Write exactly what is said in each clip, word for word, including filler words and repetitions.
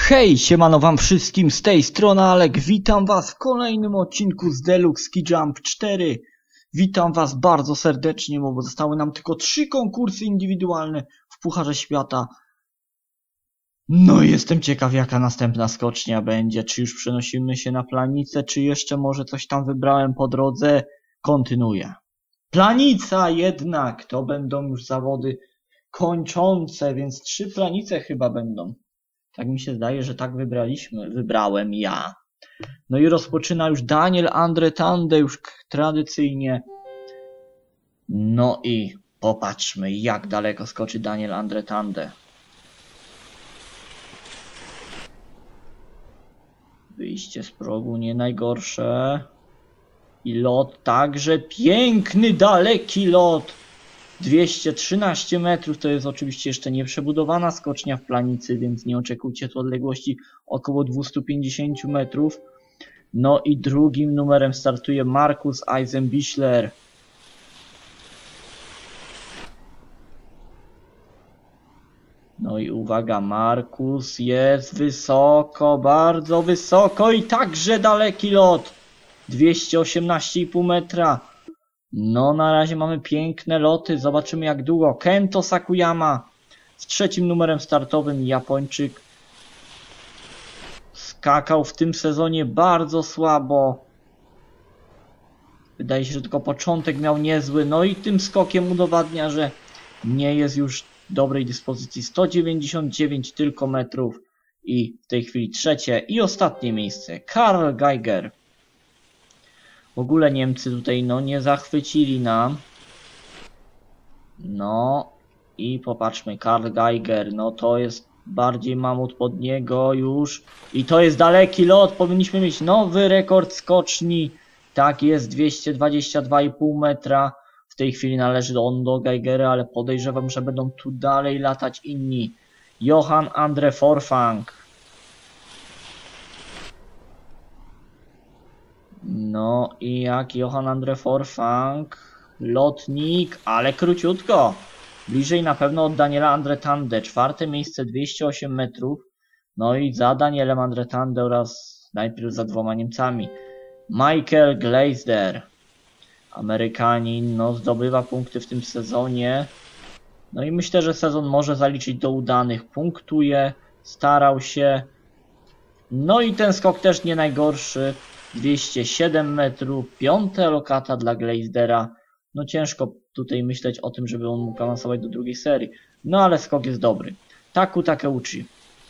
Hej, siemano wam wszystkim, z tej strony Alek, witam was w kolejnym odcinku z Deluxe Ski Jump cztery. Witam was bardzo serdecznie, bo zostały nam tylko trzy konkursy indywidualne w Pucharze Świata. No i jestem ciekaw, jaka następna skocznia będzie, czy już przenosimy się na Planicę, czy jeszcze może coś tam wybrałem po drodze. Kontynuuję. Planica jednak, to będą już zawody kończące, więc trzy Planice chyba będą. Tak mi się zdaje, że tak wybraliśmy, wybrałem ja. No i rozpoczyna już Daniel Andretande, już tradycyjnie. No i popatrzmy, jak daleko skoczy Daniel Andretande. Wyjście z progu nie najgorsze. I lot także piękny, daleki lot. dwieście trzynaście metrów, to jest oczywiście jeszcze nieprzebudowana skocznia w Planicy, więc nie oczekujcie tu odległości około dwieście pięćdziesiąt metrów. No i drugim numerem startuje Markus Eisenbichler. No i uwaga, Markus jest wysoko, bardzo wysoko i także daleki lot. dwieście osiemnaście i pół metra. No na razie mamy piękne loty, zobaczymy jak długo. Kento Sakuyama z trzecim numerem startowym, Japończyk. Skakał w tym sezonie bardzo słabo. Wydaje się, że tylko początek miał niezły. No i tym skokiem udowadnia, że nie jest już w dobrej dyspozycji. sto dziewięćdziesiąt dziewięć tylko metrów. I w tej chwili trzecie i ostatnie miejsce. Karl Geiger. W ogóle Niemcy tutaj no nie zachwycili nam. No i popatrzmy, Karl Geiger, no to jest bardziej mamut pod niego już. I to jest daleki lot, powinniśmy mieć nowy rekord skoczni. Tak jest, dwieście dwadzieścia dwa i pół metra. W tej chwili należy on do Geigera, ale podejrzewam, że będą tu dalej latać inni. Johan Andre Forfang. No i jak Johan Andre Forfang, lotnik, ale króciutko. Bliżej na pewno od Daniela Andretande. Czwarte miejsce dwieście osiem metrów. No i za Danielem Andretande oraz najpierw za dwoma Niemcami. Michael Gleisder. Amerykanin, no zdobywa punkty w tym sezonie. No i myślę, że sezon może zaliczyć do udanych. Punktuje, starał się. No i ten skok też nie najgorszy. dwieście siedem metrów, piąta lokata dla Gleisdera. No ciężko tutaj myśleć o tym, żeby on mógł awansować do drugiej serii. No ale skok jest dobry. Taku Takeuchi.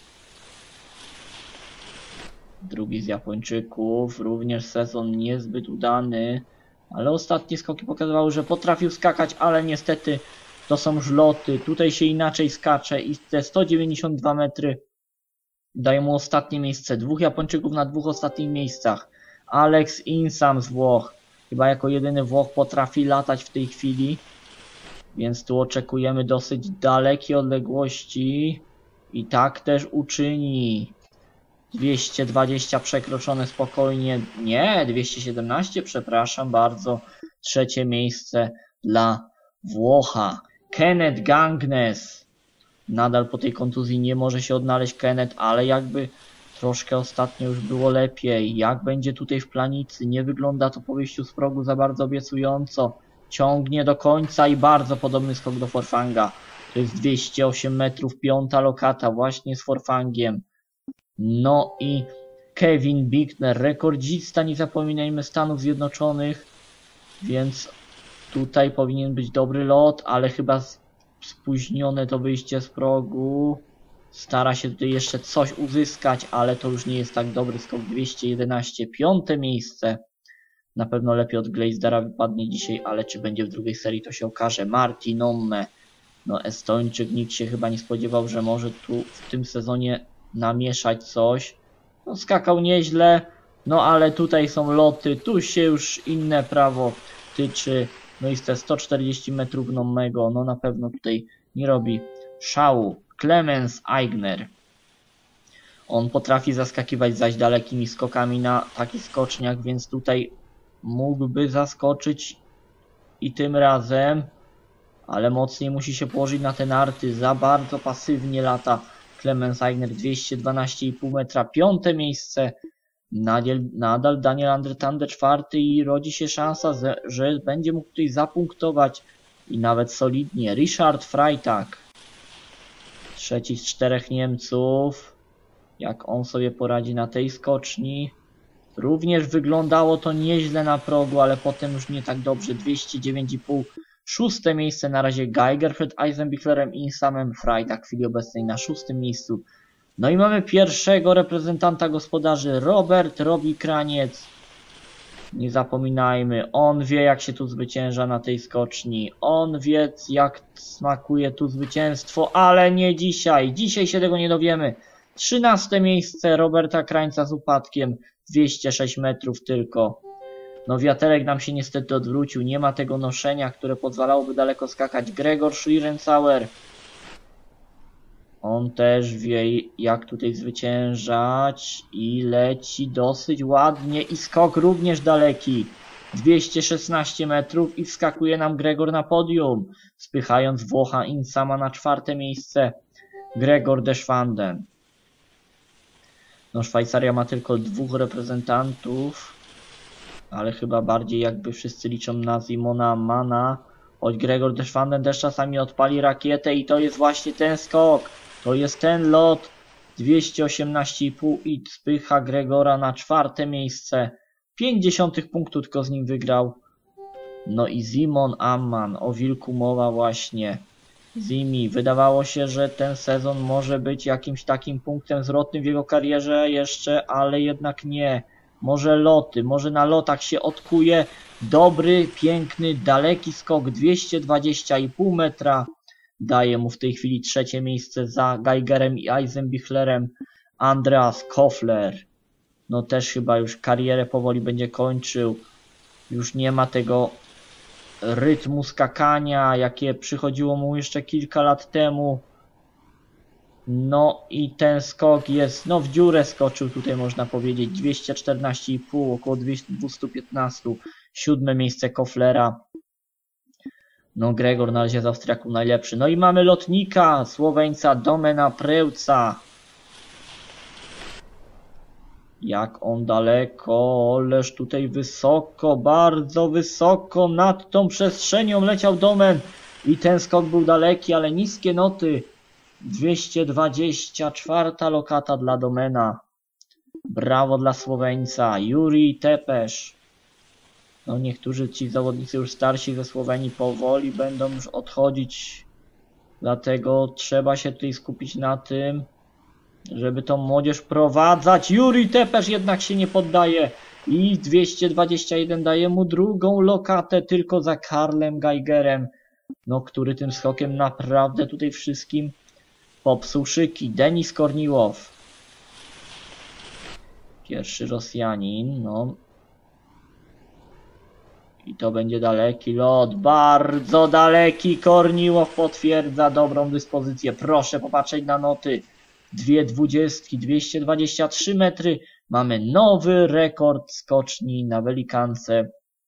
Drugi z Japończyków. Również sezon niezbyt udany. Ale ostatnie skoki pokazywały, że potrafił skakać, ale niestety to są żloty. Tutaj się inaczej skacze i te sto dziewięćdziesiąt dwa metry dają mu ostatnie miejsce. Dwóch Japończyków na dwóch ostatnich miejscach. Alex Insam z Włoch. Chyba jako jedyny Włoch potrafi latać w tej chwili. Więc tu oczekujemy dosyć dalekie odległości. I tak też uczyni. dwieście dwadzieścia przekroczone spokojnie. Nie, dwieście siedemnaście, przepraszam bardzo. Trzecie miejsce dla Włocha. Kenneth Gangnes. Nadal po tej kontuzji nie może się odnaleźć Kenneth, ale jakby troszkę ostatnio już było lepiej. Jak będzie tutaj w Planicy? Nie wygląda to po wyjściu z progu za bardzo obiecująco. Ciągnie do końca i bardzo podobny skok do Forfanga. To jest dwieście osiem metrów, piąta lokata właśnie z Forfangiem. No i Kevin Bickner, rekordzista, nie zapominajmy, Stanów Zjednoczonych. Więc tutaj powinien być dobry lot, ale chyba spóźnione to wyjście z progu. Stara się tutaj jeszcze coś uzyskać, ale to już nie jest tak dobry skok. dwieście jedenaście, piąte miejsce. Na pewno lepiej od Gleisdera wypadnie dzisiaj, ale czy będzie w drugiej serii, to się okaże. Martin Omme. No Estończyk, nikt się chyba nie spodziewał, że może tu w tym sezonie namieszać coś. No skakał nieźle, no ale tutaj są loty, tu się już inne prawo tyczy. No i te sto czterdzieści metrów Nommego, no na pewno tutaj nie robi szału. Clemens Eigner. On potrafi zaskakiwać zaś dalekimi skokami na takich skoczniach, więc tutaj mógłby zaskoczyć i tym razem, ale mocniej musi się położyć na te narty. Za bardzo pasywnie lata Clemens Eigner dwieście dwanaście i pół metra, piąte miejsce. Nadal, nadal Daniel Andretande czwarty i rodzi się szansa, że, że będzie mógł tutaj zapunktować i nawet solidnie. Richard Freitag, trzeci z czterech Niemców. Jak on sobie poradzi na tej skoczni. Również wyglądało to nieźle na progu, ale potem już nie tak dobrze. dwieście dziewięć i pół. Szóste miejsce na razie Geiger przed Eisenbichlerem i samym Freitag w chwili obecnej na szóstym miejscu. No i mamy pierwszego reprezentanta gospodarzy, Robert Robi Kraniec. Nie zapominajmy, on wie jak się tu zwycięża na tej skoczni. On wie jak smakuje tu zwycięstwo, ale nie dzisiaj. Dzisiaj się tego nie dowiemy. trzynaste miejsce Roberta Krańca z upadkiem, dwieście sześć metrów tylko. No wiaterek nam się niestety odwrócił, nie ma tego noszenia, które pozwalałoby daleko skakać. Gregor Schlierenzauer. On też wie jak tutaj zwyciężać i leci dosyć ładnie i skok również daleki. dwieście szesnaście metrów i wskakuje nam Gregor na podium, spychając Włocha Insama na czwarte miejsce. Gregor Deschwanden. No Szwajcaria ma tylko dwóch reprezentantów, ale chyba bardziej jakby wszyscy liczą na Simona Ammana. Choć Gregor Deschwanden też czasami odpali rakietę i to jest właśnie ten skok. To jest ten lot. dwieście osiemnaście i pół i spycha Gregora na czwarte miejsce. pięćdziesiąt punktów tylko z nim wygrał. No i Simon Amman, o wilku mowa właśnie. Zimi, wydawało się, że ten sezon może być jakimś takim punktem zwrotnym w jego karierze jeszcze, ale jednak nie. Może loty, może na lotach się odkuje. Dobry, piękny, daleki skok, dwieście dwadzieścia i pół metra. Daje mu w tej chwili trzecie miejsce za Geigerem i Eisenbichlerem Andreas Kofler. No też chyba już karierę powoli będzie kończył. Już nie ma tego rytmu skakania, jakie przychodziło mu jeszcze kilka lat temu. No i ten skok jest, no w dziurę skoczył tutaj można powiedzieć. dwieście czternaście i pół, około dwieście piętnaście. Siódme miejsce Koflera. No Gregor na razie z Austriaków najlepszy. No i mamy lotnika, Słoweńca Domena Preuca. Jak on daleko, ależ tutaj wysoko, bardzo wysoko nad tą przestrzenią leciał Domen. I ten skok był daleki, ale niskie noty. dwieście dwadzieścia, czwarta lokata dla Domena. Brawo dla Słoweńca, Juri Tepesz. No niektórzy ci zawodnicy już starsi ze Słowenii powoli będą już odchodzić. Dlatego trzeba się tutaj skupić na tym, żeby tą młodzież prowadzać. Juri Tepesz jednak się nie poddaje. I dwieście dwadzieścia jeden daje mu drugą lokatę tylko za Karlem Geigerem. No który tym skokiem naprawdę tutaj wszystkim popsuł szyki. Denis Korniłow. Pierwszy Rosjanin. No. I to będzie daleki lot, bardzo daleki. Korniłow potwierdza dobrą dyspozycję. Proszę popatrzeć na noty. Dwie dwudziestki, dwieście dwadzieścia trzy metry. Mamy nowy rekord skoczni na Welikance.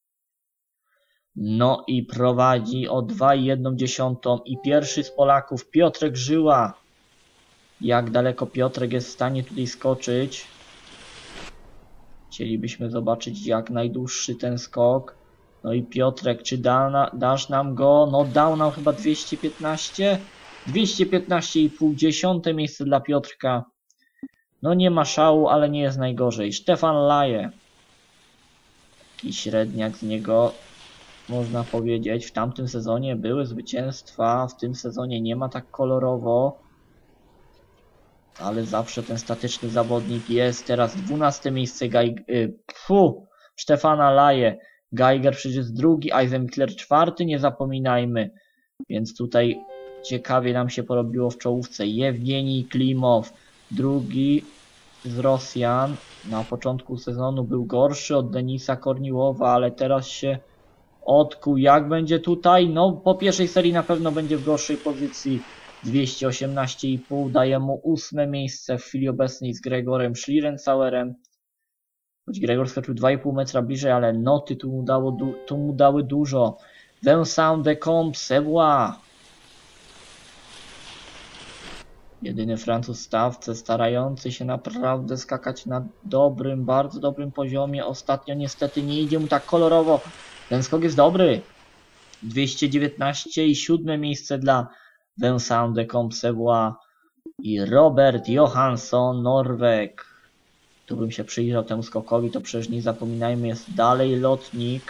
No i prowadzi o dwa i jedną dziesiątą. I pierwszy z Polaków, Piotrek Żyła. Jak daleko Piotrek jest w stanie tutaj skoczyć? Chcielibyśmy zobaczyć jak najdłuższy ten skok. No i Piotrek, czy da na, dasz nam go? No dał nam chyba dwieście piętnaście. dwieście piętnaście i pół, dziesiąte miejsce dla Piotrka. No nie ma szału, ale nie jest najgorzej. Stefan Laje. Taki średniak z niego, można powiedzieć. W tamtym sezonie były zwycięstwa, w tym sezonie nie ma tak kolorowo. Ale zawsze ten statyczny zawodnik jest. Teraz dwunaste miejsce Geig y, Pfu, Stefana Laje. Geiger przecież drugi, Eisenbichler czwarty, nie zapominajmy. Więc tutaj ciekawie nam się porobiło w czołówce. Jewgenij Klimow, drugi z Rosjan. Na początku sezonu był gorszy od Denisa Korniłowa, ale teraz się odkuł. Jak będzie tutaj? No po pierwszej serii na pewno będzie w gorszej pozycji. dwieście osiemnaście i pół daje mu ósme miejsce w chwili obecnej z Gregorem Schlierenzauerem. Choć Gregor skoczył dwa i pół metra bliżej, ale noty tu mu, dało, tu mu dały dużo. Vincent de Combe Sebois. Jedyny Francuz w stawce, starający się naprawdę skakać na dobrym, bardzo dobrym poziomie. Ostatnio niestety nie idzie mu tak kolorowo. Ten skok jest dobry. dwieście dziewiętnaście i siódme miejsce dla Vincent de Compsavois i Robert Johansson, Norweg. Tu bym się przyjrzał temu skokowi, to przecież nie zapominajmy, jest dalej lotnik.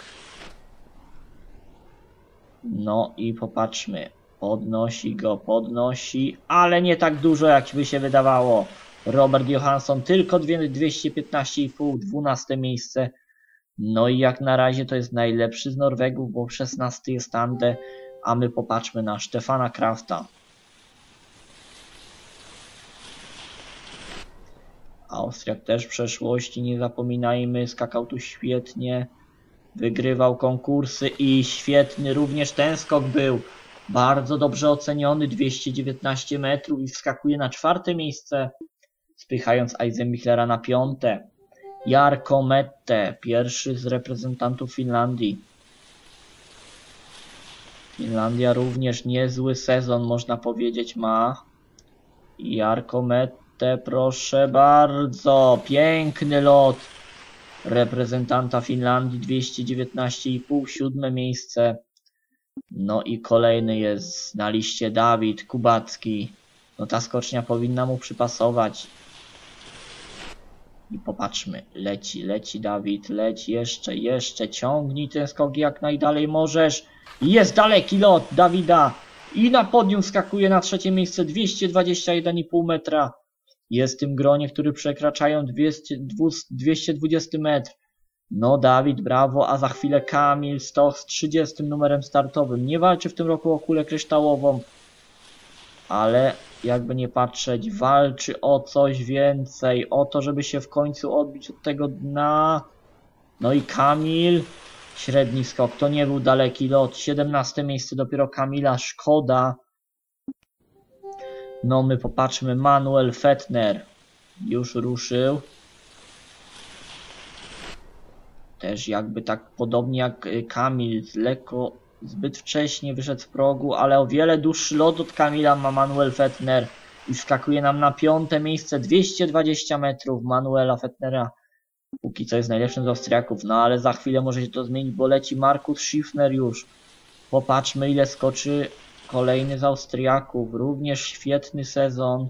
No i popatrzmy. Podnosi go, podnosi, ale nie tak dużo, jak by się wydawało. Robert Johansson tylko dwieście piętnaście i pół, dwunaste miejsce. No i jak na razie to jest najlepszy z Norwegów, bo szesnasty jest Ande, a my popatrzmy na Stefana Krafta. Austriak też w przeszłości, nie zapominajmy, skakał tu świetnie. Wygrywał konkursy i świetny również ten skok był. Bardzo dobrze oceniony, dwieście dziewiętnaście metrów i wskakuje na czwarte miejsce, spychając Eisenbichlera na piąte. Jarkko Mette, pierwszy z reprezentantów Finlandii. Finlandia również niezły sezon, można powiedzieć, ma. Jarkko Mette, proszę bardzo, piękny lot reprezentanta Finlandii, dwieście dziewiętnaście i pół, siódme miejsce. No i kolejny jest na liście Dawid Kubacki. No ta skocznia powinna mu przypasować. I popatrzmy, leci, leci Dawid, leci jeszcze, jeszcze, ciągnij ten skok jak najdalej możesz. Jest daleki lot Dawida i na podium skakuje na trzecie miejsce, dwieście dwadzieścia jeden i pół metra. Jest w tym gronie, który przekraczają dwieście dwadzieścia metr. No Dawid, brawo, a za chwilę Kamil Stoch z trzydziestym numerem startowym. Nie walczy w tym roku o kulę kryształową, ale jakby nie patrzeć, walczy o coś więcej, o to, żeby się w końcu odbić od tego dna. No i Kamil, średni skok, to nie był daleki lot, siedemnaste miejsce dopiero Kamila, szkoda. No my popatrzmy, Manuel Fettner już ruszył. Też jakby tak podobnie jak Kamil, lekko zbyt wcześnie wyszedł z progu, ale o wiele dłuższy lot od Kamila ma Manuel Fettner i wskakuje nam na piąte miejsce, dwieście dwadzieścia metrów Manuela Fettnera. Póki co jest najlepszym z Austriaków, no ale za chwilę może się to zmienić, bo leci Markus Schiffner już. Popatrzmy, ile skoczy kolejny z Austriaków, również świetny sezon.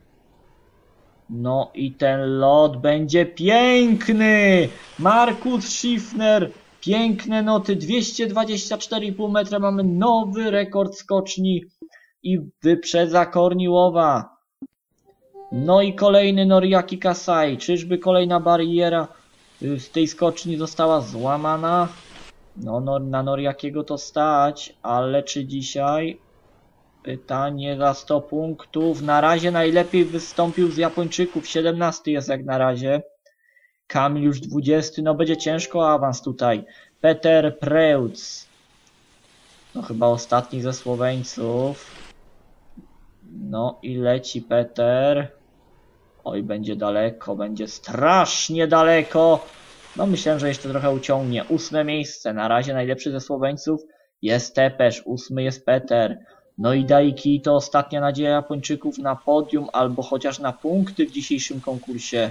No i ten lot będzie piękny! Markus Schiffner, piękne noty, dwieście dwadzieścia cztery i pół metra, mamy nowy rekord skoczni i wyprzedza Korniłowa. No i kolejny Noriaki Kasai, czyżby kolejna bariera z tej skoczni została złamana? No, no na Noriakiego to stać, ale czy dzisiaj? Pytanie za sto punktów. Na razie najlepiej wystąpił z Japończyków. siedemnasty jest jak na razie. Kamil już dwudziesty. No będzie ciężko o awans tutaj. Peter Preutz. No chyba ostatni ze Słoweńców. No i leci Peter. Oj, będzie daleko. Będzie strasznie daleko. No myślałem, że jeszcze trochę uciągnie. Ósme miejsce. Na razie najlepszy ze Słoweńców jest Tepesz. Ósmy jest Peter. No i Daiki to ostatnia nadzieja Japończyków na podium albo chociaż na punkty w dzisiejszym konkursie.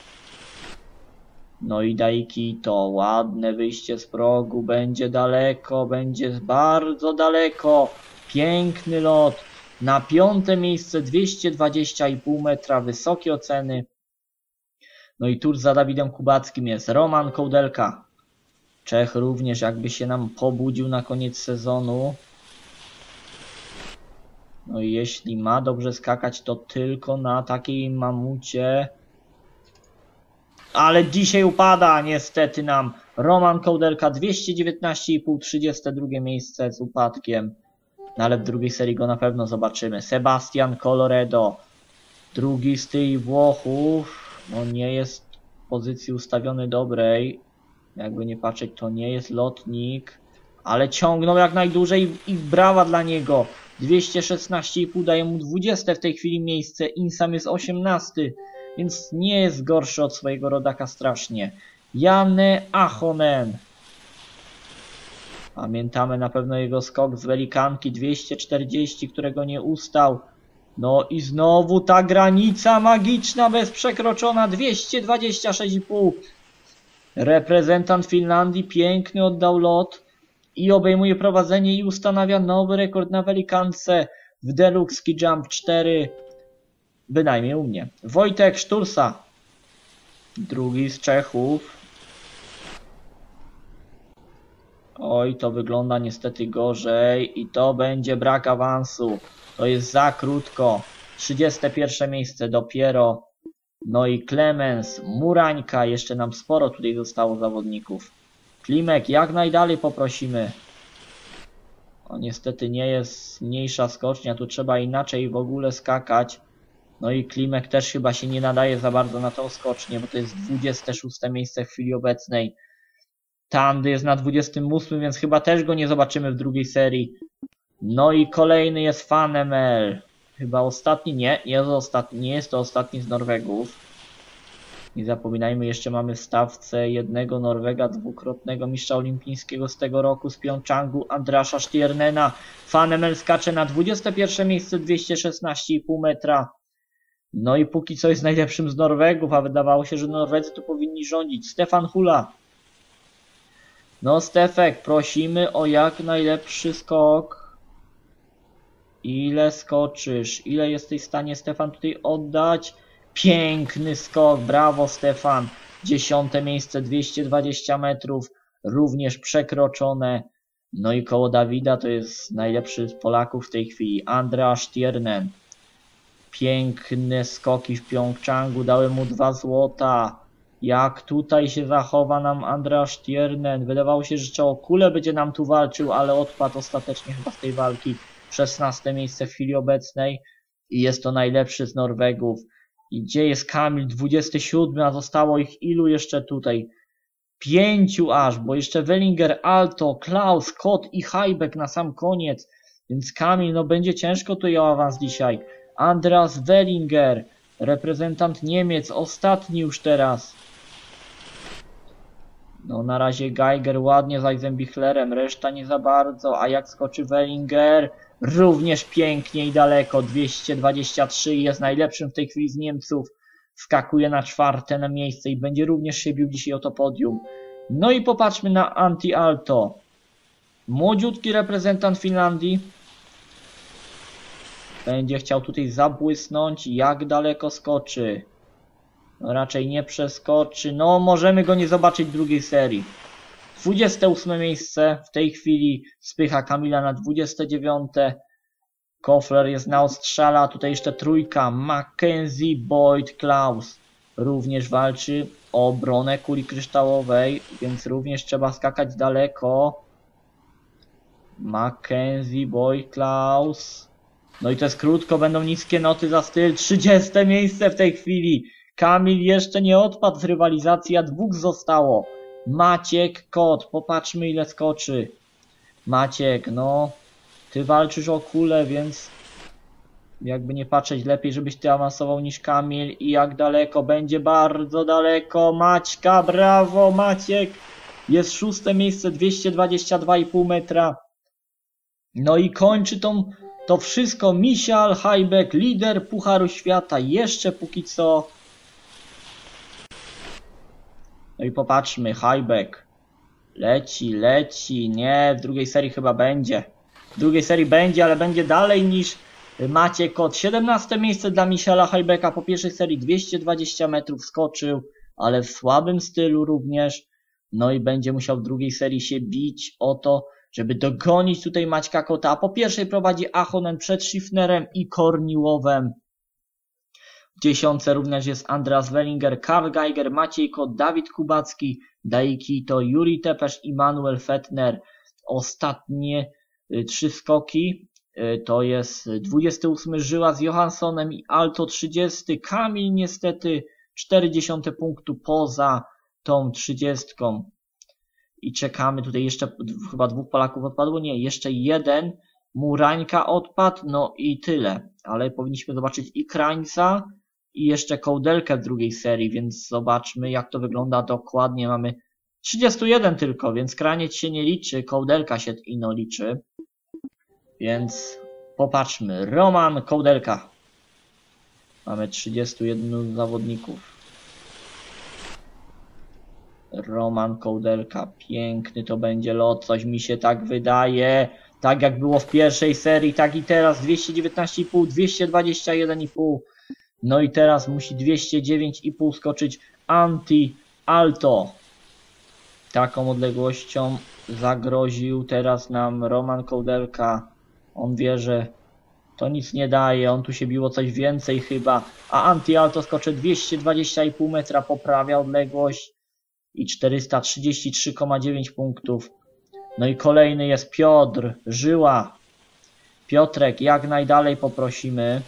No i Daiki to ładne wyjście z progu, będzie daleko, będzie bardzo daleko. Piękny lot. Na piąte miejsce dwieście dwadzieścia i pół metra, wysokie oceny. No i tuż za Dawidem Kubackim jest Roman Kołdelka. Czech również jakby się nam pobudził na koniec sezonu. No i jeśli ma dobrze skakać, to tylko na takiej mamucie. Ale dzisiaj upada niestety nam Roman Kołdelka, dwieście dziewiętnaście i pół, trzydzieste drugie miejsce z upadkiem. No ale w drugiej serii go na pewno zobaczymy. Sebastian Coloredo, drugi z tych Włochów. No nie jest w pozycji ustawiony dobrej. Jakby nie patrzeć, to nie jest lotnik. Ale ciągnął jak najdłużej i brawa dla niego. dwieście szesnaście i pół daje mu dwudzieste w tej chwili miejsce. Insam jest osiemnasty, więc nie jest gorszy od swojego rodaka strasznie. Janne Ahonen. Pamiętamy na pewno jego skok z Welikanki dwieście czterdzieści, którego nie ustał. No i znowu ta granica magiczna bez przekroczona, dwieście dwadzieścia sześć i pół. Reprezentant Finlandii piękny oddał lot i obejmuje prowadzenie i ustanawia nowy rekord na Velikance w Deluxe Ski Jump cztery. Bynajmniej u mnie. Wojtek Sztursa, drugi z Czechów. Oj, to wygląda niestety gorzej i to będzie brak awansu. To jest za krótko. trzydzieste pierwsze miejsce dopiero. No i Klemens, Murańka, jeszcze nam sporo tutaj zostało zawodników. Klimek jak najdalej poprosimy. O, niestety nie jest mniejsza skocznia, tu trzeba inaczej w ogóle skakać. No i Klimek też chyba się nie nadaje za bardzo na tą skocznię, bo to jest dwudzieste szóste miejsce w chwili obecnej. Tandy jest na dwudziestym ósmym, więc chyba też go nie zobaczymy w drugiej serii. No i kolejny jest Fanemel. Chyba ostatni, nie, nie jest, ostatni, nie jest to ostatni z Norwegów. Nie zapominajmy, jeszcze mamy w stawce jednego Norwega, dwukrotnego mistrza olimpijskiego z tego roku z Pjongczangu, Andrasza Stiernena. Fanemel skacze na dwudzieste pierwsze miejsce, dwieście szesnaście i pół metra. No i póki co jest najlepszym z Norwegów, a wydawało się, że Norwedzy tu powinni rządzić. Stefan Hula. No Stefek, prosimy o jak najlepszy skok. Ile skoczysz? Ile jesteś w stanie, Stefan, tutaj oddać? Piękny skok, brawo Stefan. Dziesiąte miejsce, dwieście dwadzieścia metrów, również przekroczone. No i koło Dawida to jest najlepszy z Polaków w tej chwili, Andreas Stiernen. Piękne skoki w Pjongczangu, dały mu dwa złota. Jak tutaj się zachowa nam Andreas Stiernen? Wydawało się, że o kulę będzie nam tu walczył, ale odpadł ostatecznie chyba z tej walki. szesnaste miejsce w chwili obecnej i jest to najlepszy z Norwegów. I gdzie jest Kamil? dwudziesty siódmy, a zostało ich ilu jeszcze tutaj? Pięciu aż, bo jeszcze Wellinger, Alto, Klaus, Kot i Heibeck na sam koniec. Więc Kamil, no będzie ciężko tutaj o awans dzisiaj. Andreas Wellinger, reprezentant Niemiec, ostatni już teraz. No na razie Geiger ładnie z Eisenbichlerem, reszta nie za bardzo. A jak skoczy Wellinger? Również pięknie i daleko, dwieście dwadzieścia trzy i jest najlepszym w tej chwili z Niemców. Skakuje na czwarte na miejsce i będzie również się bił dzisiaj o to podium. No i popatrzmy na Antti Aalto. Młodziutki reprezentant Finlandii. Będzie chciał tutaj zabłysnąć, jak daleko skoczy. No raczej nie przeskoczy, no możemy go nie zobaczyć w drugiej serii. dwudzieste ósme miejsce, w tej chwili spycha Kamila na dwudzieste dziewiąte. Kofler jest na ostrzale, tutaj jeszcze trójka, Mackenzie, Boyd, Klaus. Również walczy o obronę kuli kryształowej, więc również trzeba skakać daleko. Mackenzie, Boyd, Klaus. No i to jest krótko, będą niskie noty za styl. trzydzieste miejsce w tej chwili. Kamil jeszcze nie odpadł z rywalizacji, a dwóch zostało. Maciek, Kot, popatrzmy ile skoczy. Maciek, no, ty walczysz o kulę, więc jakby nie patrzeć, lepiej żebyś ty awansował niż Kamil. I jak daleko? Będzie bardzo daleko. Maćka, brawo Maciek. Jest szóste miejsce, dwieście dwadzieścia dwa i pół metra. No i kończy tą, to wszystko Michael Heibeck, lider Pucharu Świata, jeszcze póki co. No i popatrzmy, Heibeck. Leci, leci, nie, w drugiej serii chyba będzie. W drugiej serii będzie, ale będzie dalej niż Maciek Kot. siedemnaste miejsce dla Michaela Heibecka, po pierwszej serii dwieście dwadzieścia metrów skoczył, ale w słabym stylu również. No i będzie musiał w drugiej serii się bić o to, żeby dogonić tutaj Maćka Kota. A po pierwszej prowadzi Ahonen przed Schiffnerem i Korniłowem. W dziesiątce również jest Andreas Wellinger, Karl Geiger, Maciej Kot, Dawid Kubacki, Daiki to Juri Tepesz i Manuel Fettner. Ostatnie y, trzy skoki y, to jest dwudziesty ósmy Żyła z Johanssonem i Aalto trzydziesty. Kamil niestety czterdzieści punktu poza tą trzydziestką. I czekamy, tutaj jeszcze chyba dwóch Polaków odpadło, nie, jeszcze jeden, Murańka odpadł, no i tyle. Ale powinniśmy zobaczyć i Krańca, i jeszcze Kołdelkę w drugiej serii, więc zobaczmy jak to wygląda dokładnie. Mamy trzydzieści jeden tylko, więc Kraniec się nie liczy, Kołdelka się ino liczy. Więc popatrzmy, Roman Kołdelka. Mamy trzydziestu jeden zawodników. Roman Koudelka, piękny to będzie lot, coś mi się tak wydaje. Tak jak było w pierwszej serii, tak i teraz dwieście dziewiętnaście i pół, dwieście dwadzieścia jeden i pół. No i teraz musi dwieście dziewięć i pół skoczyć Anti Alto. Taką odległością zagroził teraz nam Roman Koudelka. On wie, że to nic nie daje, on tu się biło coś więcej chyba. A Anti Alto skoczy dwieście dwadzieścia i pół metra, poprawia odległość. I czterysta trzydzieści trzy przecinek dziewięć punktów. No i kolejny jest Piotr Żyła. Piotrek, jak najdalej poprosimy.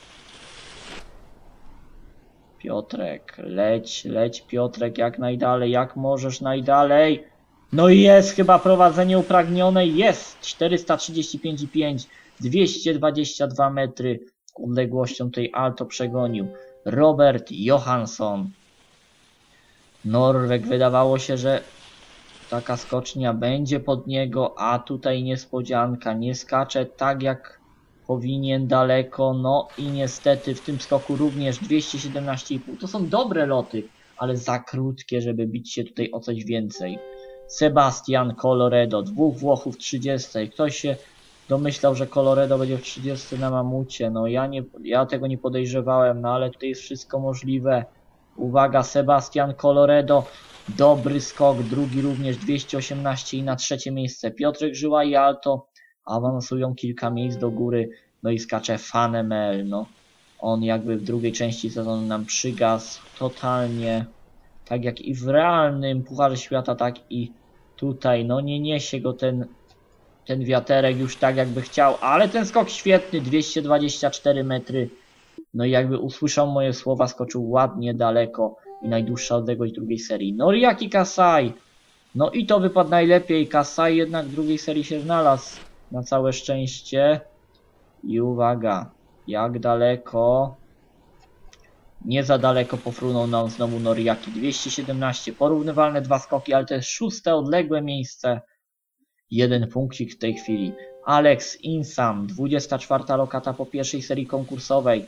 Piotrek, leć, leć Piotrek, jak najdalej, jak możesz najdalej. No i jest chyba prowadzenie upragnione, jest czterysta trzydzieści pięć i pięć, dwieście dwadzieścia dwa metry odległością tej Alto przegonił Robert Johansson. Norweg, wydawało się, że taka skocznia będzie pod niego, a tutaj niespodzianka, nie skacze tak jak powinien daleko, no i niestety w tym skoku również dwieście siedemnaście i pół. To są dobre loty, ale za krótkie, żeby bić się tutaj o coś więcej. Sebastian Coloredo, dwóch Włochów w trzydziestej. Ktoś się domyślał, że Coloredo będzie w trzydziestej na mamucie. No ja, nie, ja tego nie podejrzewałem, no ale tutaj jest wszystko możliwe. Uwaga, Sebastian Coloredo, dobry skok, drugi również dwieście osiemnaście i na trzecie miejsce Piotrek Żyła i Alto awansują kilka miejsc do góry, no i skacze Fanemel, no on jakby w drugiej części sezonu nam przygasł totalnie, tak jak i w realnym Pucharze Świata, tak i tutaj, no nie niesie go ten, ten wiaterek już tak jakby chciał, ale ten skok świetny, dwieście dwadzieścia cztery metry. No i jakby usłyszał moje słowa, skoczył ładnie daleko i najdłuższa odległość drugiej serii. Noriaki Kasai. No i to wypadł najlepiej. Kasai jednak w drugiej serii się znalazł. Na całe szczęście. I uwaga. Jak daleko? Nie za daleko pofrunął nam znowu Noriaki. dwieście siedemnaście. Porównywalne dwa skoki, ale to jest szóste odległe miejsce. Jeden punkcik w tej chwili. Alex Insam. dwudziesta czwarta lokata po pierwszej serii konkursowej.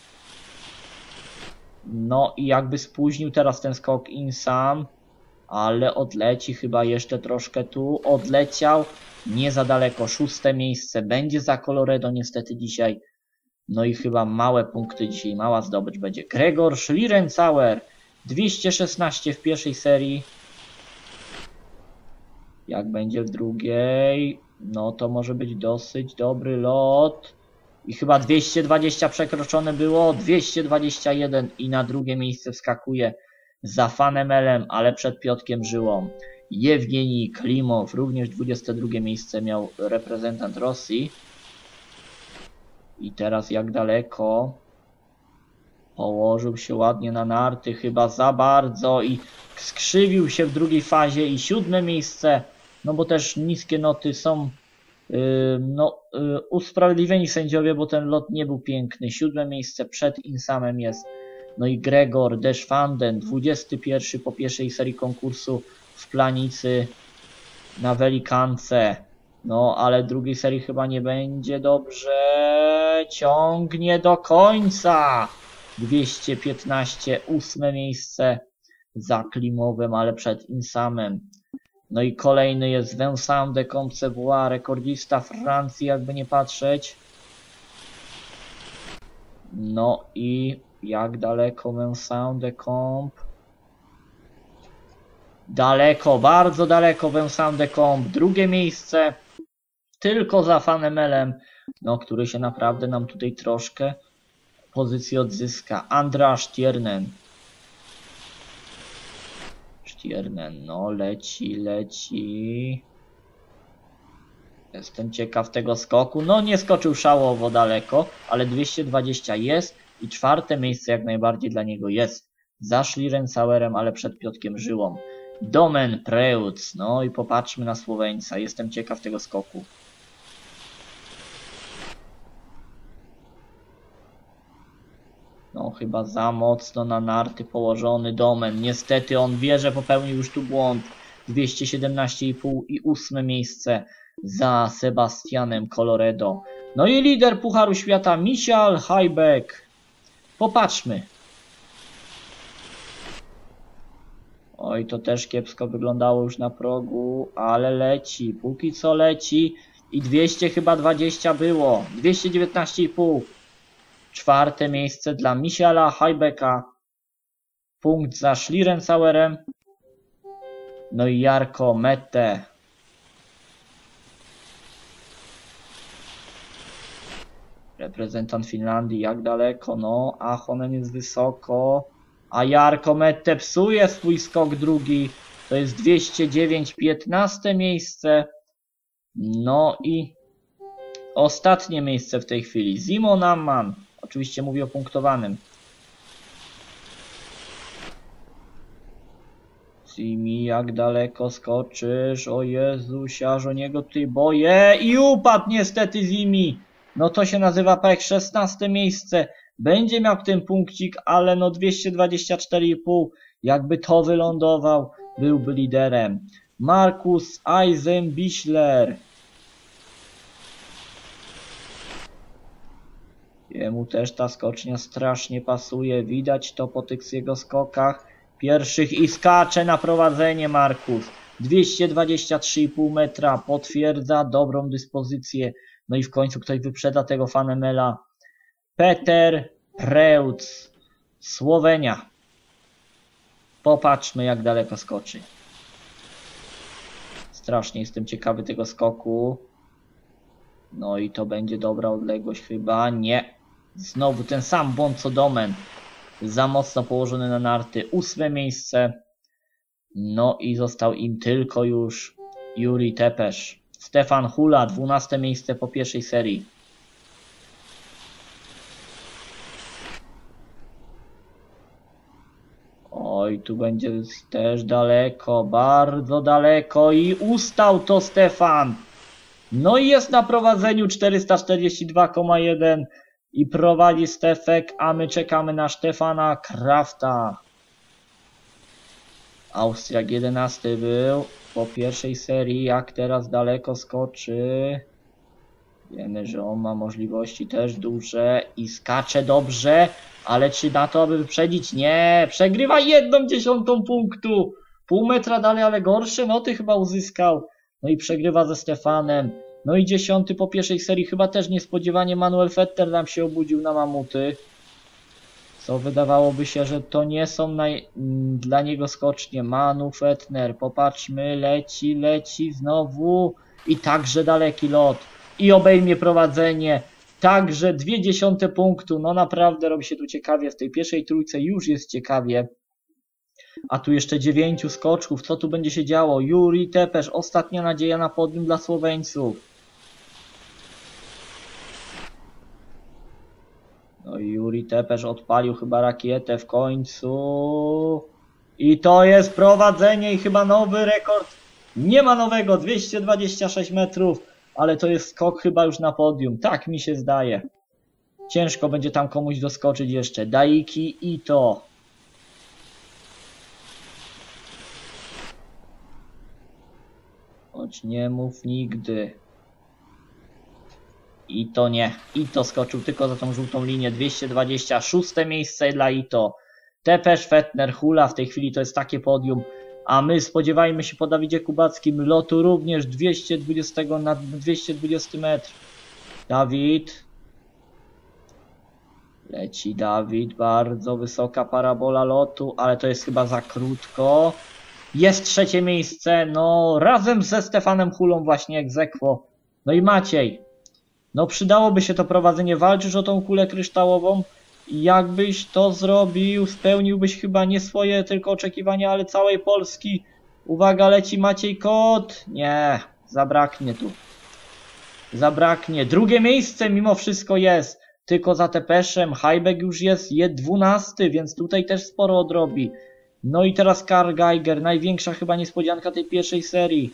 No i jakby spóźnił teraz ten skok Insam, ale odleci chyba jeszcze troszkę tu, odleciał, nie za daleko, szóste miejsce, będzie za Coloredo niestety dzisiaj, no i chyba małe punkty dzisiaj, mała zdobycz będzie. Gregor Schlierenzauer, dwieście szesnaście w pierwszej serii, jak będzie w drugiej, no to może być dosyć dobry lot. I chyba dwieście dwadzieścia przekroczone było, dwieście dwadzieścia jeden i na drugie miejsce wskakuje za Fanemelem, ale przed Piotrkiem Żyłą. Jewgenij Klimow, również dwudzieste drugie miejsce miał reprezentant Rosji. I teraz jak daleko? Położył się ładnie na narty, chyba za bardzo i skrzywił się w drugiej fazie i siódme miejsce, no bo też niskie noty są... Yy, no, yy, usprawiedliwieni sędziowie, bo ten lot nie był piękny. Siódme miejsce przed Insamem jest. No i Gregor Deschwanden, dwudziesty pierwszy po pierwszej serii konkursu w Planicy na Welikance. No, ale drugiej serii chyba nie będzie dobrze. Ciągnie do końca. dwieście piętnaście, ósme miejsce za Klimowem, ale przed Insamem. No i kolejny jest Vincent de Compte-Savoie, rekordzista Francji, jakby nie patrzeć. No i jak daleko Vincent de Comte? Daleko, bardzo daleko Vincent de Comte. Drugie miejsce tylko za Fanemelem, no który się naprawdę nam tutaj troszkę pozycji odzyska. Andra Stiernen. Stiernen, no leci, leci. Jestem ciekaw tego skoku. No nie skoczył szałowo daleko, ale dwieście dwadzieścia jest i czwarte miejsce jak najbardziej dla niego jest. Za Schlierenzauerem, ale przed Piotrkiem Żyłą. Domen Preutz, no i popatrzmy na Słoweńca. Jestem ciekaw tego skoku. No chyba za mocno na narty położony Domen. Niestety on wie, że popełnił już tu błąd. dwieście siedemnaście i pół i ósme miejsce za Sebastianem Coloredo. No i lider Pucharu Świata Michael Hajbek. Popatrzmy. Oj, to też kiepsko wyglądało już na progu, ale leci, póki co leci i dwieście chyba dwadzieścia było, dwieście dziewiętnaście i pół. Czwarte miejsce dla Michaela Hajbeka, punkt za Schlierenzauerem, no i Jarko Mette. Reprezentant Finlandii, jak daleko? No, Ahonen jest wysoko. A Jarko Mette psuje swój skok drugi. To jest dwieście dziewięć, piętnaste miejsce. No i ostatnie miejsce w tej chwili. Simon Amman. Oczywiście mówię o punktowanym. Simi, jak daleko skoczysz? O Jezus, aż o niego tutaj boję. I upadł niestety Simi. No to się nazywa Pech. szesnaste miejsce. Będzie miał ten punkcik, ale no dwieście dwadzieścia cztery i pół. Jakby to wylądował, byłby liderem. Markus Eisenbichler. Jemu też ta skocznia strasznie pasuje. Widać to po tych jego skokach pierwszych i skacze na prowadzenie Markus. dwieście dwadzieścia trzy i pół metra. Potwierdza dobrą dyspozycję. No i w końcu ktoś wyprzeda tego Fanemela. Peter Preutz, Słowenia. Popatrzmy, jak daleko skoczy. Strasznie jestem ciekawy tego skoku. No i to będzie dobra odległość chyba. Nie. Znowu ten sam błąd co Domen. Za mocno położony na narty. Ósme miejsce. No i został im tylko już Juri Tepesz. Stefan Hula, dwunaste miejsce po pierwszej serii. Oj, tu będzie też daleko, bardzo daleko i ustał to Stefan. No i jest na prowadzeniu czterysta czterdzieści dwa przecinek jeden i prowadzi Stefek, a my czekamy na Stefana Krafta. Austriak jedenasty był po pierwszej serii, jak teraz daleko skoczy. Wiemy, że on ma możliwości też duże i skacze dobrze, ale czy na to, aby wyprzedzić? Nie, przegrywa jedną dziesiątą punktu. Pół metra dalej, ale gorsze noty chyba uzyskał. No i przegrywa ze Stefanem. No i dziesiąty po pierwszej serii, chyba też niespodziewanie Manuel Vetter nam się obudził na mamuty. Co wydawałoby się, że to nie są naj... dla niego skocznie. Manu Fettner, popatrzmy, leci, leci znowu i także daleki lot. I obejmie prowadzenie. Także dwie dziesiąte punktu. No naprawdę robi się tu ciekawie. W tej pierwszej trójce już jest ciekawie. A tu jeszcze dziewięciu skoczków. Co tu będzie się działo? Juri Tepesz. Ostatnia nadzieja na podium dla Słoweńców. No i Juri Tepesz odpalił chyba rakietę w końcu. I to jest prowadzenie i chyba nowy rekord. Nie ma nowego. dwieście dwadzieścia sześć metrów. Ale to jest skok chyba już na podium. Tak mi się zdaje. Ciężko będzie tam komuś doskoczyć jeszcze. Daiki Ito. Choć nie mów nigdy. Ito nie. Ito skoczył tylko za tą żółtą linię. dwieście dwadzieścia szóste miejsce dla Ito. Tepesz, Fettner, Hula. W tej chwili to jest takie podium. A my spodziewajmy się po Dawidzie Kubackim lotu również dwieście dwadzieścia na dwieście dwadzieścia metr. Dawid. Leci Dawid. Bardzo wysoka parabola lotu, ale to jest chyba za krótko. Jest trzecie miejsce. No razem ze Stefanem Hulą właśnie ex aequo. No i Maciej. No przydałoby się to prowadzenie. Walczysz o tą kulę kryształową. Jakbyś to zrobił, spełniłbyś chyba nie swoje tylko oczekiwania, ale całej Polski. Uwaga, leci Maciej Kot. Nie, zabraknie tu. Zabraknie. Drugie miejsce mimo wszystko jest. Tylko za Tepeszem. Hajbek już jest, jest dwunasty, więc tutaj też sporo odrobi. No i teraz Karl Geiger. Największa chyba niespodzianka tej pierwszej serii.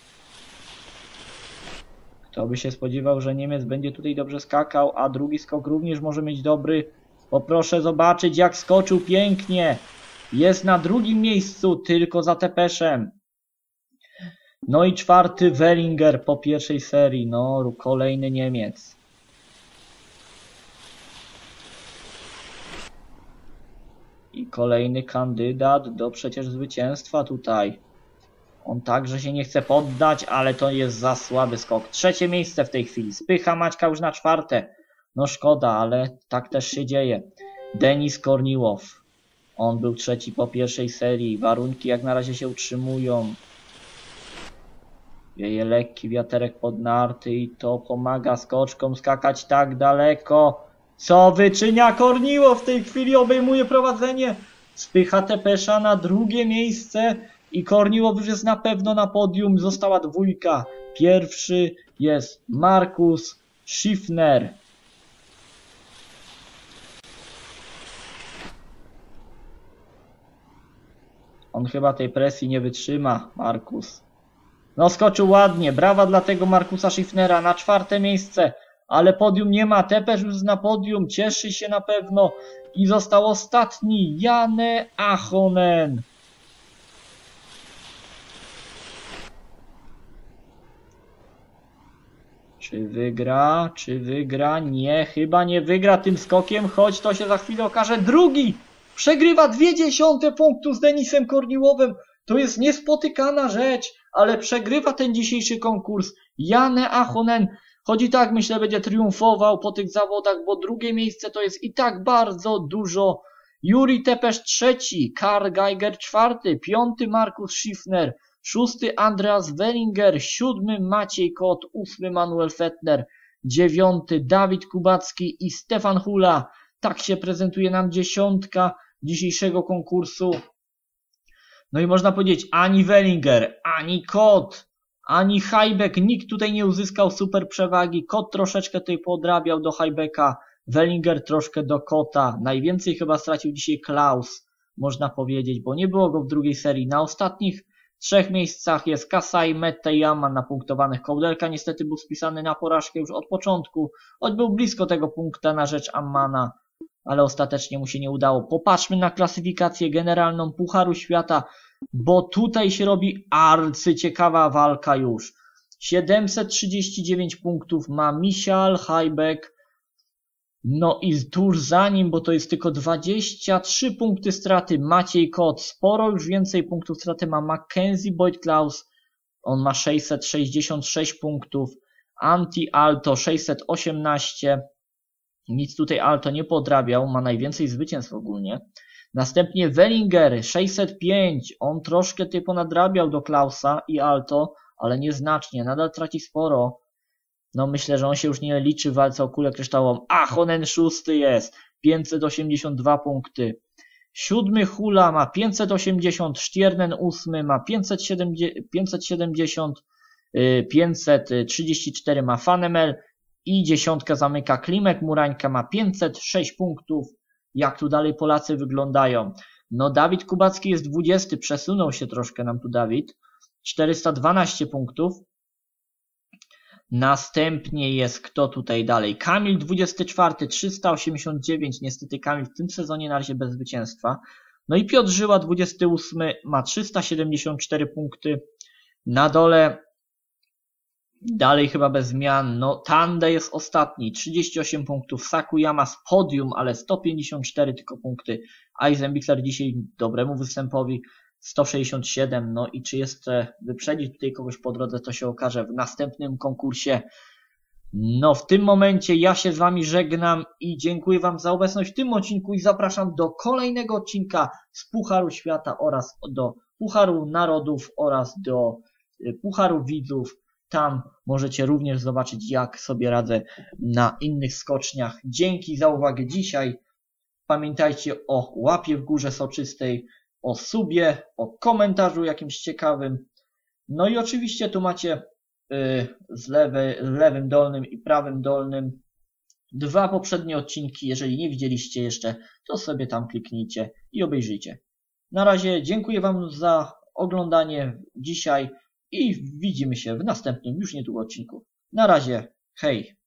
Kto by się spodziewał, że Niemiec będzie tutaj dobrze skakał, a drugi skok również może mieć dobry. Poproszę zobaczyć, jak skoczył pięknie. Jest na drugim miejscu, tylko za Tepeszem. No i czwarty Wellinger po pierwszej serii. No, kolejny Niemiec. I kolejny kandydat do przecież zwycięstwa tutaj. On także się nie chce poddać, ale to jest za słaby skok. Trzecie miejsce w tej chwili. Spycha Maćka już na czwarte. No szkoda, ale tak też się dzieje. Denis Korniłow. On był trzeci po pierwszej serii. Warunki jak na razie się utrzymują. Wieje lekki wiaterek pod narty i to pomaga skoczkom skakać tak daleko. Co wyczynia Korniłow? W tej chwili obejmuje prowadzenie. Spycha Tepesza na drugie miejsce. I Korniłow już jest na pewno na podium. Została dwójka. Pierwszy jest Markus Schiffner. On chyba tej presji nie wytrzyma, Markus. No skoczył ładnie. Brawa dla tego Markusa Schiffnera na czwarte miejsce. Ale podium nie ma. Tepesz już na podium. Cieszy się na pewno. I został ostatni. Janne Ahonen. Czy wygra? Czy wygra? Nie, chyba nie wygra tym skokiem, choć to się za chwilę okaże. Drugi! Przegrywa dwie dziesiąte punktu z Denisem Korniłowem. To jest niespotykana rzecz, ale przegrywa ten dzisiejszy konkurs. Janne Ahonen, choć i tak myślę będzie triumfował po tych zawodach, bo drugie miejsce to jest i tak bardzo dużo. Juri Tepesz trzeci, Karl Geiger czwarty, piąty Markus Schiffner, szósty Andreas Wellinger, siódmy Maciej Kot, ósmy Manuel Fettner, dziewiąty Dawid Kubacki i Stefan Hula. Tak się prezentuje nam dziesiątka dzisiejszego konkursu. No i można powiedzieć, ani Wellinger, ani Kot, ani Hajbek, nikt tutaj nie uzyskał super przewagi. Kot troszeczkę tutaj podrabiał do Hajbeka, Wellinger troszkę do Kota. Najwięcej chyba stracił dzisiaj Klaus, można powiedzieć, bo nie było go w drugiej serii. Na ostatnich trzech miejscach jest Kasai, Mette i Amman napunktowanych. Kołdelka niestety był spisany na porażkę już od początku, choć był blisko tego punkta na rzecz Ammana, ale ostatecznie mu się nie udało. Popatrzmy na klasyfikację generalną Pucharu Świata, bo tutaj się robi arcyciekawa walka już. siedemset trzydzieści dziewięć punktów ma Michael Hajbek. No i tuż za nim, bo to jest tylko dwadzieścia trzy punkty straty, Maciej Kot. Sporo już więcej punktów straty ma Mackenzie Boyd Klaus. On ma sześćset sześćdziesiąt sześć punktów. Antti Aalto sześćset osiemnaście. Nic tutaj Aalto nie podrabiał, ma najwięcej zwycięstw ogólnie. Następnie Wellinger sześćset pięć. On troszkę tutaj ponadrabiał do Klausa i Aalto, ale nieznacznie. Nadal traci sporo. No myślę, że on się już nie liczy w walce o kulę kryształową. Ahonen szósty jest. pięćset osiemdziesiąt dwa punkty. Siódmy Hula ma pięćset osiemdziesiąt. Stiernen ósmy ma pięćset siedemdziesiąt. pięćset trzydzieści cztery ma Fanemel. I dziesiątkę zamyka Klimek Murańka, ma pięćset sześć punktów. Jak tu dalej Polacy wyglądają? No Dawid Kubacki jest dwudziesty. Przesunął się troszkę nam tu Dawid. czterysta dwanaście punktów. Następnie jest kto tutaj dalej? Kamil dwudziesty czwarty, trzysta osiemdziesiąt dziewięć. Niestety Kamil w tym sezonie na razie bez zwycięstwa. No i Piotr Żyła dwudziesty ósmy ma trzysta siedemdziesiąt cztery punkty. Na dole dalej chyba bez zmian. No Tande jest ostatni, trzydzieści osiem punktów. Sakuyama z podium, ale sto pięćdziesiąt cztery tylko punkty. Eisenbichler dzisiaj dobremu występowi sto sześćdziesiąt siedem, no i czy jeszcze wyprzedzić tutaj kogoś po drodze, to się okaże w następnym konkursie. No w tym momencie ja się z wami żegnam i dziękuję wam za obecność w tym odcinku i zapraszam do kolejnego odcinka z Pucharu Świata oraz do Pucharu Narodów oraz do Pucharu Widzów. Tam możecie również zobaczyć, jak sobie radzę na innych skoczniach. Dzięki za uwagę dzisiaj. Pamiętajcie o łapie w górze soczystej, o subie, o komentarzu jakimś ciekawym. No i oczywiście tu macie yy, z lewy, lewym dolnym i prawym dolnym dwa poprzednie odcinki. Jeżeli nie widzieliście jeszcze, to sobie tam kliknijcie i obejrzyjcie. Na razie dziękuję wam za oglądanie dzisiaj i widzimy się w następnym już niedługo odcinku. Na razie, hej!